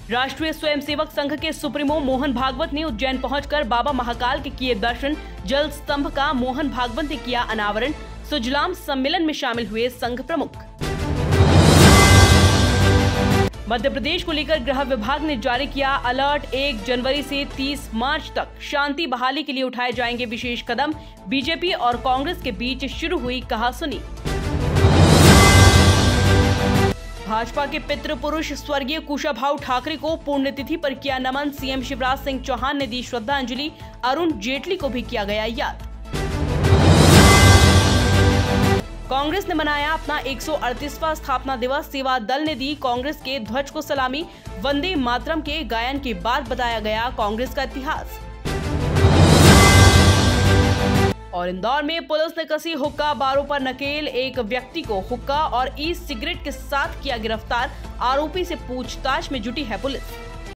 राष्ट्रीय स्वयंसेवक संघ के सुप्रीमो मोहन भागवत ने उज्जैन पहुंचकर बाबा महाकाल के किए दर्शन। जल स्तंभ का मोहन भागवत ने किया अनावरण। सुजलाम सम्मेलन में शामिल हुए संघ प्रमुख। मध्य प्रदेश को लेकर गृह विभाग ने जारी किया अलर्ट। 1 जनवरी से 30 मार्च तक शांति बहाली के लिए उठाए जाएंगे विशेष कदम। बीजेपी और कांग्रेस के बीच शुरू हुई कहासुनी। भाजपा के पितृ पुरुष स्वर्गीय कुशाभाऊ ठाकरे को पुण्यतिथि पर किया नमन। सीएम शिवराज सिंह चौहान ने दी श्रद्धांजलि। अरुण जेटली को भी किया गया याद। कांग्रेस ने मनाया अपना 138वां स्थापना दिवस। सेवा दल ने दी कांग्रेस के ध्वज को सलामी। वंदे मातरम के गायन के बाद बताया गया कांग्रेस का इतिहास। और इंदौर में पुलिस ने कसी हुक्का बारों पर नकेल। एक व्यक्ति को हुक्का और ई सिगरेट के साथ किया गिरफ्तार। आरोपी से पूछताछ में जुटी है पुलिस।